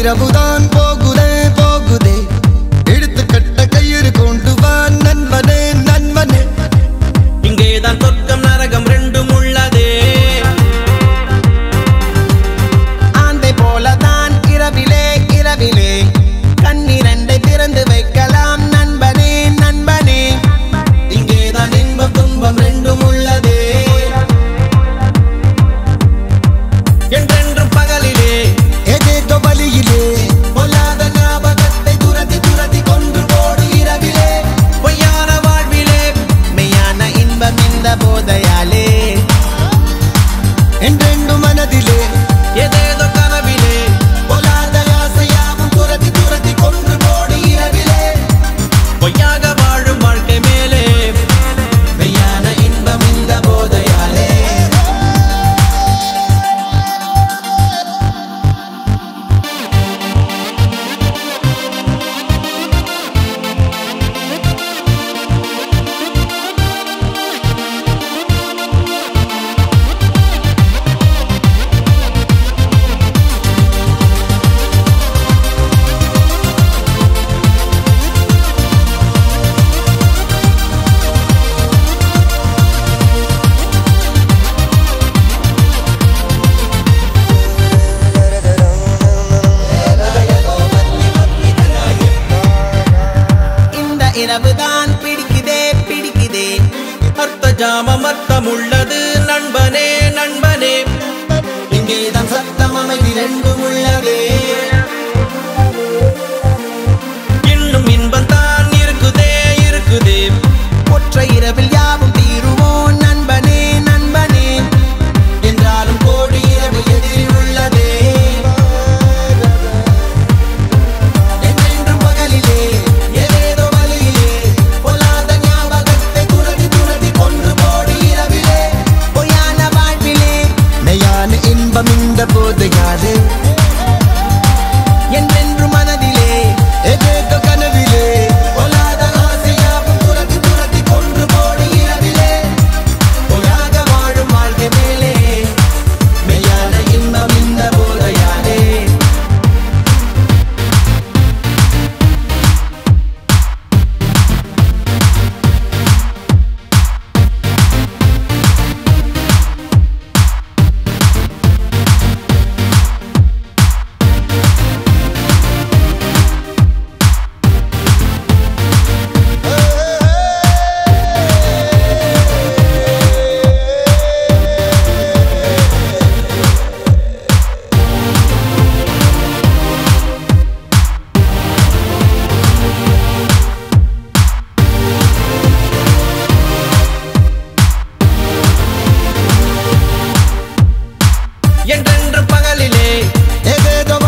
இரவுதான் போகுதே போகுதே எடுத்து கட்ட கயிறு கொண்டு வா நண்பனே நண்பனே இங்கேதான் சொர்க்கம் நரகம் ரெண்டும் உள்ளதே ஆந்தை போலதான் இரவிலே இரவிலே கண்ணிரண்டை திறந்து வைக்கலாம் நண்பனே நண்பனே இங்கேதான் இன்பம் துன்பம் ரெண்டும் உள்ளதே என்றென்றும் பகலிலே ஏதேதோ வழியிலே பொல்லாத ஞாபகத்தை துரத்தி துரத்தி கொன்று போடு இரவிலே பொய்யான வாழ்விலே மெய்யான இன்பம் இந்த போதையாலே என்றென்று மனதிலே ஏதேதோ கனவிலே பொல்லாத ஆசையாவும் துரத்தி துரத்தி கொன்று போடு இரவிலே பொய்யாக வாழும் வாழ்க்கை மேலே மெய்யான இன்பம் இந்த போதையாலே இரவுதான் பிடிக்குதே பிடிக்குதே அர்த்த ஜாமம் அர்த்தம் உள்ளது நண்பனே நண்பனே இங்கேதான் சத்தம் அமைதி ரெண்டும் உள்ளதே இன்னும் இன்பம் தான் இருக்குதே இருக்குதே ஒற்றை இரவில் யாவும் தீருவோம் நண்பனே நண்பனே என்றாலும் கோடி இரவு எதிரில் உள்ளதே என்றென்றும் பகலிலே ஏதேதோ வழியிலே பொல்லாத ஞாபகத்தை துரத்தி துரத்தி கொன்று போடு இரவிலே பொய்யான வாழ்விலே மெய்யான இன்பம் இந்த போதையாலே என்றென்று மனதிலே ஏதேதோ கனவிலே பொல்லாத ஆசையாவும் துரத்தி துரத்தி கொன்று போடு இரவிலே பொய்யாக வாழும் வாழ்க்கை மேலே மெய்யான இன்பம் இந்த போதையாலே என்றென்று பகலிலே ஏதேதோ